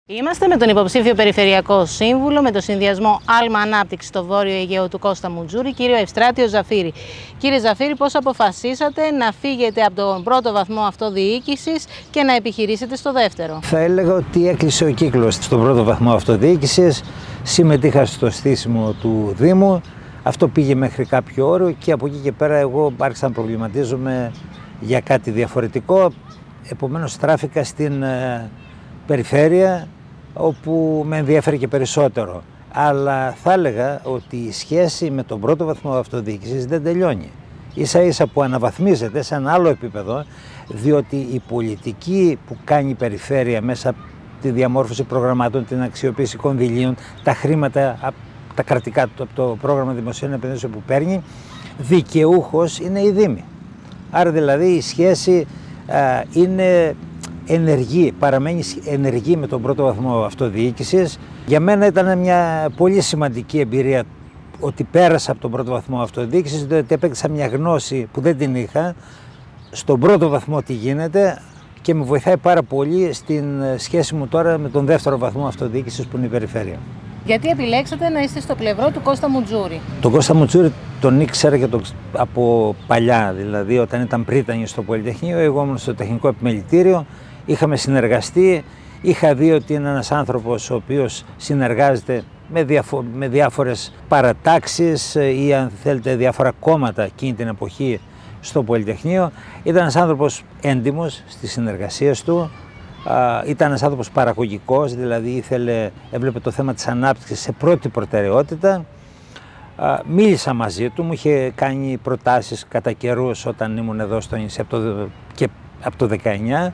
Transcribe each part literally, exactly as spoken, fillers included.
Είμαστε με τον υποψήφιο Περιφερειακό Σύμβουλο με το συνδυασμό Άλμα Ανάπτυξη στο Βόρειο Αιγαίο του Κώστα Μουτζούρη, κύριο Ευστράτιο Ζαφύρη. Κύριε Ζαφύρη, πώς αποφασίσατε να φύγετε από τον πρώτο βαθμό αυτοδιοίκησης και να επιχειρήσετε στο δεύτερο? Θα έλεγα ότι έκλεισε ο κύκλος στον πρώτο βαθμό αυτοδιοίκησης. Συμμετείχα στο στήσιμο του Δήμου. Αυτό πήγε μέχρι κάποιο όριο και από εκεί και πέρα εγώ άρχισα να προβληματίζομαι για κάτι διαφορετικό. Επομένως στράφηκα στην ε, περιφέρεια, όπου με ενδιαφέρει και περισσότερο. Αλλά θα έλεγα ότι η σχέση με τον πρώτο βαθμό αυτοδιοίκησης δεν τελειώνει. Ίσα ίσα που αναβαθμίζεται σε ένα άλλο επίπεδο, διότι η πολιτική που κάνει η περιφέρεια μέσα από τη διαμόρφωση προγραμμάτων, την αξιοποίηση κονδυλίων, τα χρήματα, τα κρατικά από το πρόγραμμα δημοσίων επενδύσεων που παίρνει, δικαιούχος είναι η Δήμη. Άρα δηλαδή η σχέση α, είναι ενεργή, παραμένει ενεργή με τον πρώτο βαθμό αυτοδιοίκησης. Για μένα ήταν μια πολύ σημαντική εμπειρία ότι πέρασα από τον πρώτο βαθμό αυτοδιοίκησης, διότι έπαιξα μια γνώση που δεν την είχα στον πρώτο βαθμό τι γίνεται και με βοηθάει πάρα πολύ στην σχέση μου τώρα με τον δεύτερο βαθμό αυτοδιοίκησης που είναι η περιφέρεια. Γιατί επιλέξατε να είστε στο πλευρό του Κώστα Μουτζούρη? Τον Κώστα Μουτζούρη τον ήξερα και τον, από παλιά, δηλαδή όταν ήταν πρίτανη στο Πολυτεχνείο, εγώ ήμουν στο Τεχνικό Επιμελητήριο. Είχαμε συνεργαστεί, είχα δει ότι είναι ένας άνθρωπος ο οποίος συνεργάζεται με, διαφο με διάφορες παρατάξεις ή αν θέλετε διάφορα κόμματα εκείνη την εποχή στο Πολυτεχνείο. Ήταν ένας άνθρωπος έντιμος στις συνεργασίες του, α, ήταν ένας άνθρωπος παραγωγικός, δηλαδή ήθελε, έβλεπε το θέμα της ανάπτυξης σε πρώτη προτεραιότητα. Α, μίλησα μαζί του, μου είχε κάνει προτάσεις κατά καιρούς όταν ήμουν εδώ στο νησί από το, και από το δεκαεννιά.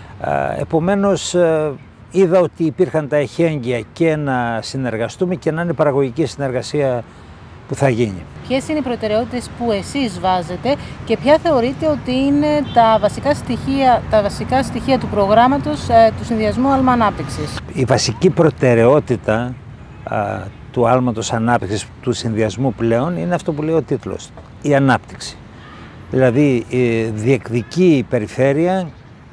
Επομένως είδα ότι υπήρχαν τα εχέγγυα και να συνεργαστούμε και να είναι παραγωγική συνεργασία που θα γίνει. Ποιες είναι οι προτεραιότητες που εσείς βάζετε και ποια θεωρείτε ότι είναι τα βασικά στοιχεία, τα βασικά στοιχεία του προγράμματος ε, του συνδυασμού Άλμα Ανάπτυξης? Η βασική προτεραιότητα α, του Άλματος Ανάπτυξης, του συνδυασμού πλέον, είναι αυτό που λέει ο τίτλος, η ανάπτυξη. Δηλαδή η διεκδικεί η περιφέρεια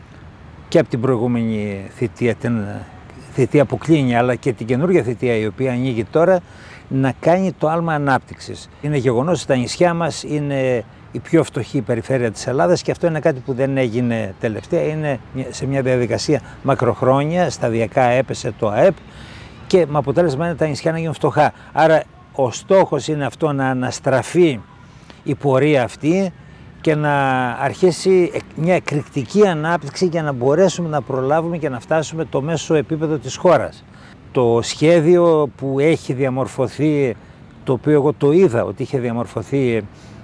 και από την προηγούμενη θητεία, την θητεία που κλείνει, αλλά και την καινούργια θητεία η οποία ανοίγει τώρα, να κάνει το άλμα ανάπτυξης. Είναι γεγονός ότι τα νησιά μας είναι η πιο φτωχή περιφέρεια της Ελλάδας και αυτό είναι κάτι που δεν έγινε τελευταία, είναι σε μια διαδικασία μακροχρόνια, σταδιακά έπεσε το ΑΕΠ και με αποτέλεσμα είναι τα νησιά να γίνουν φτωχά. Άρα ο στόχος είναι αυτό, να αναστραφεί η πορεία αυτή και να αρχίσει μια εκρηκτική ανάπτυξη για να μπορέσουμε να προλάβουμε και να φτάσουμε το μέσο επίπεδο της χώρας. Το σχέδιο που έχει διαμορφωθεί, το οποίο εγώ το είδα ότι είχε διαμορφωθεί,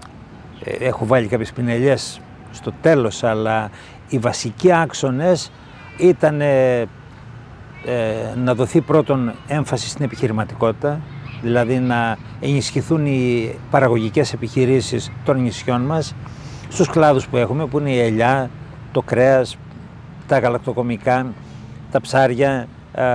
έχω βάλει κάποιες πινελιές στο τέλος, αλλά οι βασικοί άξονες ήταν ε, ε, να δοθεί πρώτον έμφαση στην επιχειρηματικότητα, δηλαδή να ενισχυθούν οι παραγωγικές επιχειρήσεις των νησιών μας, στους κλάδους που έχουμε, που είναι η ελιά, το κρέας, τα γαλακτοκομικά, τα ψάρια,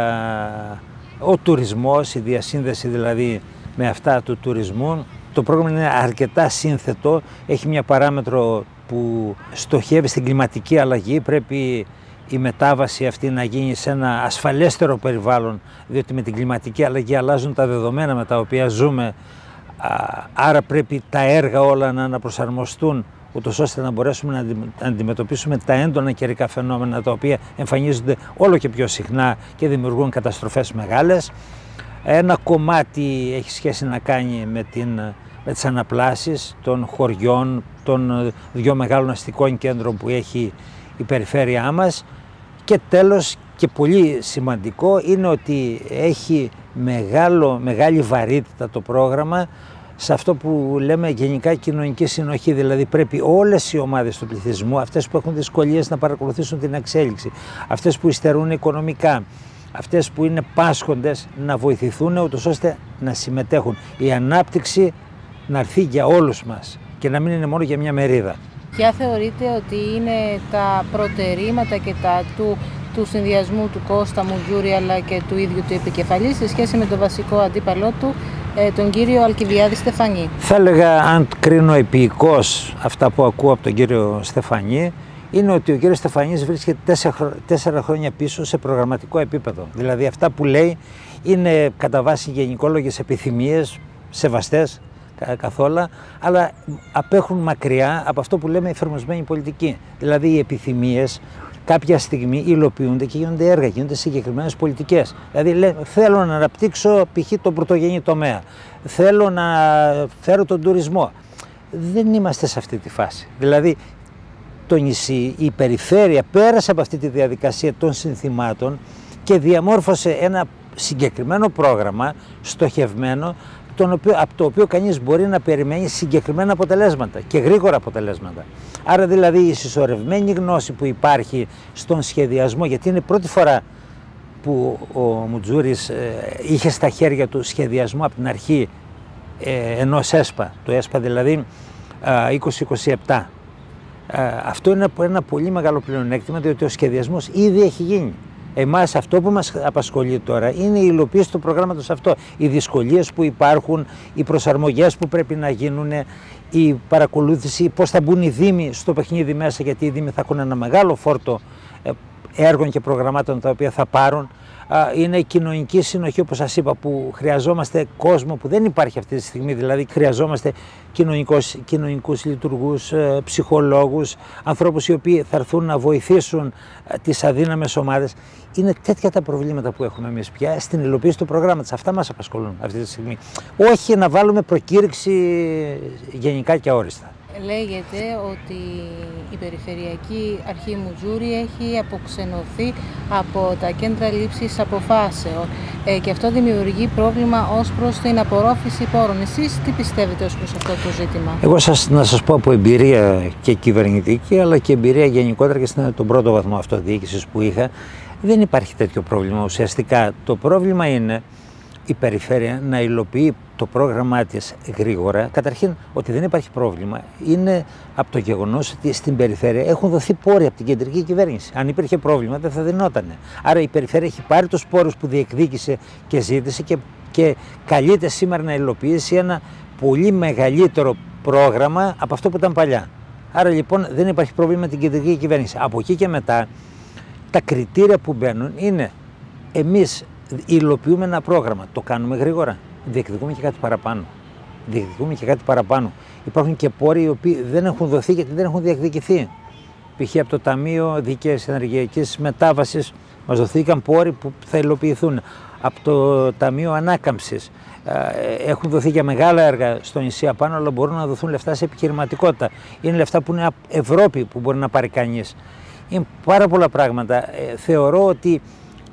ο τουρισμός, η διασύνδεση δηλαδή με αυτά του τουρισμού. Το πρόγραμμα είναι αρκετά σύνθετο, έχει μια παράμετρο που στοχεύει στην κλιματική αλλαγή. Πρέπει η μετάβαση αυτή να γίνει σε ένα ασφαλέστερο περιβάλλον, διότι με την κλιματική αλλαγή αλλάζουν τα δεδομένα με τα οποία ζούμε, άρα πρέπει τα έργα όλα να αναπροσαρμοστούν, ούτως ώστε να μπορέσουμε να αντιμετωπίσουμε τα έντονα καιρικά φαινόμενα τα οποία εμφανίζονται όλο και πιο συχνά και δημιουργούν καταστροφές μεγάλες. Ένα κομμάτι έχει σχέση να κάνει με, την, με τις αναπλάσεις των χωριών, των δύο μεγάλων αστικών κέντρων που έχει η περιφέρειά μας και τέλος και πολύ σημαντικό είναι ότι έχει μεγάλο, μεγάλη βαρύτητα το πρόγραμμα σε αυτό που λέμε γενικά κοινωνική συνοχή, δηλαδή πρέπει όλες οι ομάδες του πληθυσμού, αυτές που έχουν δυσκολίες να παρακολουθήσουν την εξέλιξη, αυτές που υστερούν οικονομικά, αυτές που είναι πάσχοντες να βοηθηθούν ούτως ώστε να συμμετέχουν. Η ανάπτυξη να έρθει για όλους μας και να μην είναι μόνο για μια μερίδα. Ποια θεωρείτε ότι είναι τα προτερήματα και τα του, του συνδυασμού του Κώστα Μουτζούρη αλλά και του ίδιου του επικεφαλής σε σχέση με το βασικό αντίπαλό του, τον κύριο Αλκιβιάδη Στεφανή? Θα έλεγα, αν κρίνω επίοικος αυτά που ακούω από τον κύριο Στεφανή, είναι ότι ο κ. Στεφανής βρίσκεται τέσσερα, τέσσερα χρόνια πίσω σε προγραμματικό επίπεδο. Δηλαδή αυτά που λέει είναι κατά βάση γενικόλογες επιθυμίες, σεβαστές καθόλου, αλλά απέχουν μακριά από αυτό που λέμε εφαρμοσμένη πολιτική. Δηλαδή οι επιθυμίες κάποια στιγμή υλοποιούνται και γίνονται έργα, γίνονται συγκεκριμένες πολιτικές. Δηλαδή λέει, θέλω να αναπτύξω π.χ. τον πρωτογενή τομέα, θέλω να φέρω τον τουρισμό. Δεν είμαστε σε αυτή τη φάση. Δηλαδή το νησί, η περιφέρεια πέρασε από αυτή τη διαδικασία των συνθημάτων και διαμόρφωσε ένα συγκεκριμένο πρόγραμμα στοχευμένο, τον οποίο, από το οποίο κανείς μπορεί να περιμένει συγκεκριμένα αποτελέσματα και γρήγορα αποτελέσματα. Άρα δηλαδή η συσσωρευμένη γνώση που υπάρχει στον σχεδιασμό, γιατί είναι η πρώτη φορά που ο Μουτζούρης ε, είχε στα χέρια του σχεδιασμό από την αρχή ε, ενός ΕΣΠΑ, το ΕΣΠΑ δηλαδή ε, είκοσι είκοσι επτά. Ε, αυτό είναι ένα πολύ μεγάλο πλεονέκτημα, διότι ο σχεδιασμός ήδη έχει γίνει. Εμάς αυτό που μας απασχολεί τώρα είναι η υλοποίηση του προγράμματος αυτό. Οι δυσκολίες που υπάρχουν, οι προσαρμογές που πρέπει να γίνουν, η παρακολούθηση, πώς θα μπουν οι δήμοι στο παιχνίδι μέσα, γιατί οι δήμοι θα έχουν ένα μεγάλο φόρτο έργων και προγραμμάτων τα οποία θα πάρουν. Είναι η κοινωνική συνοχή, όπως σας είπα, που χρειαζόμαστε κόσμο που δεν υπάρχει αυτή τη στιγμή. Δηλαδή χρειαζόμαστε κοινωνικούς, κοινωνικούς λειτουργούς, ψυχολόγους, ανθρώπους οι οποίοι θα έρθουν να βοηθήσουν τις αδύναμες ομάδες. Είναι τέτοια τα προβλήματα που έχουμε εμείς πια στην υλοποίηση του προγράμματος. Αυτά μας απασχολούν αυτή τη στιγμή. Όχι να βάλουμε προκήρυξη γενικά και αόριστα. Λέγεται ότι η Περιφερειακή Αρχή Μουτζούρη έχει αποξενωθεί από τα κέντρα λήψης αποφάσεων ε, και αυτό δημιουργεί πρόβλημα ως προς την απορρόφηση πόρων. Εσείς τι πιστεύετε ως προς αυτό το ζήτημα? Εγώ σας, να σας πω από εμπειρία και κυβερνητική, αλλά και εμπειρία γενικότερα και στον πρώτο βαθμό αυτοδιοίκησης που είχα, δεν υπάρχει τέτοιο πρόβλημα. Ουσιαστικά το πρόβλημα είναι η περιφέρεια να υλοποιεί το πρόγραμμά της γρήγορα. Καταρχήν, ότι δεν υπάρχει πρόβλημα είναι από το γεγονός ότι στην περιφέρεια έχουν δοθεί πόροι από την κεντρική κυβέρνηση. Αν υπήρχε πρόβλημα, δεν θα δινότανε. Άρα η περιφέρεια έχει πάρει τους πόρους που διεκδίκησε και ζήτησε και, και καλείται σήμερα να υλοποιήσει ένα πολύ μεγαλύτερο πρόγραμμα από αυτό που ήταν παλιά. Άρα λοιπόν δεν υπάρχει πρόβλημα με την κεντρική κυβέρνηση. Από εκεί και μετά, τα κριτήρια που μπαίνουν είναι εμείς υλοποιούμε ένα πρόγραμμα, το κάνουμε γρήγορα, διεκδικούμε και κάτι παραπάνω. Διεκδικούμε και κάτι παραπάνω. Υπάρχουν και πόροι οι οποίοι δεν έχουν δοθεί γιατί δεν έχουν διεκδικηθεί. Π.χ. από το Ταμείο Δίκαιης Ενεργειακής Μετάβασης μας δοθήκαν πόροι που θα υλοποιηθούν. Από το Ταμείο Ανάκαμψης έχουν δοθεί για μεγάλα έργα στο νησί απάνω, αλλά μπορούν να δοθούν λεφτά σε επιχειρηματικότητα. Είναι λεφτά που είναι Ευρώπη που μπορεί να πάρει κανείς. Είναι πάρα πολλά πράγματα. Θεωρώ ότι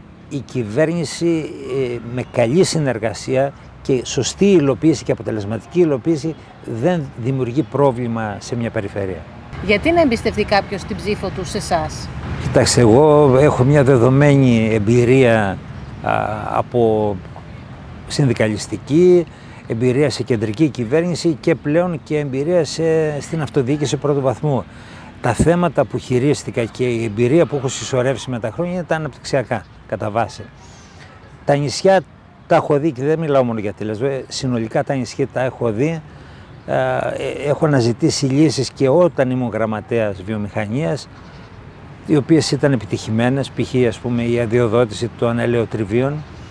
η κυβέρνηση με καλή συνεργασία και σωστή υλοποίηση και αποτελεσματική υλοποίηση δεν δημιουργεί πρόβλημα σε μια περιφέρεια. Γιατί να εμπιστευτεί κάποιος την ψήφο του σε εσάς? Κοιτάξτε, εγώ έχω μια δεδομένη εμπειρία α, από συνδικαλιστική, εμπειρία σε κεντρική κυβέρνηση και πλέον και εμπειρία σε, στην αυτοδιοίκηση πρώτου βαθμού. Τα θέματα που χειρίστηκα και η εμπειρία που έχω συσσωρεύσει με τα χρόνια είναι τα αναπτυξιακά, κατά βάση. Τα νησιά τα έχω δει και δεν μιλάω μόνο για τη Λέσβο, συνολικά τα νησιά τα έχω δει. Έχω αναζητήσει λύσεις και όταν ήμουν γραμματέας βιομηχανίας, οι οποίες ήταν επιτυχημένες, π.χ. ας πούμε η αδειοδότηση των ελαιοτριβίων.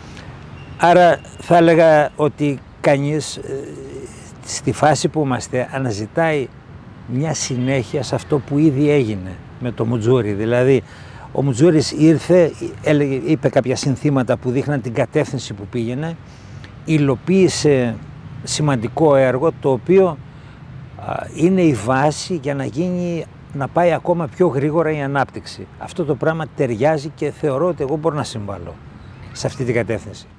Άρα θα έλεγα ότι κανείς στη φάση που είμαστε αναζητάει μια συνέχεια σε αυτό που ήδη έγινε με το Μουτζούρι. Δηλαδή, ο Μουτζούρης ήρθε, έλεγε, είπε κάποια συνθήματα που δείχναν την κατεύθυνση που πήγαινε, υλοποίησε σημαντικό έργο το οποίο α, είναι η βάση για να γίνει, να πάει ακόμα πιο γρήγορα η ανάπτυξη. Αυτό το πράγμα ταιριάζει και θεωρώ ότι εγώ μπορώ να συμβάλλω σε αυτή την κατεύθυνση.